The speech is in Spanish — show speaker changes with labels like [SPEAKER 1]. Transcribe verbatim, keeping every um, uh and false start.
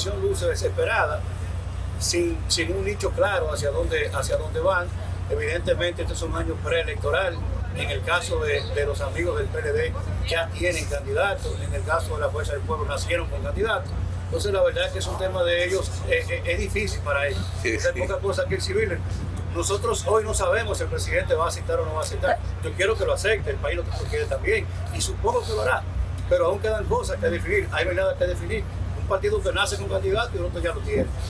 [SPEAKER 1] oposición luce desesperada, sin, sin un nicho claro hacia dónde, hacia dónde van. Evidentemente, este es un año preelectoral. En el caso de, de los amigos del P L D, ya tienen candidatos. En el caso de la Fuerza del Pueblo, nacieron con candidatos. Entonces, la verdad es que es un tema de ellos, es, es, es difícil para ellos.
[SPEAKER 2] Sí,
[SPEAKER 1] es
[SPEAKER 2] sí.
[SPEAKER 1] poca cosa que el civil. Nosotros hoy no sabemos si el presidente va a aceptar o no va a aceptar. Yo quiero que lo acepte, el país lo quiere también, y supongo que lo hará. Pero aún quedan cosas que definir. Ahí no hay nada que definir. Un partido que nace con candidato y el otro ya lo tiene.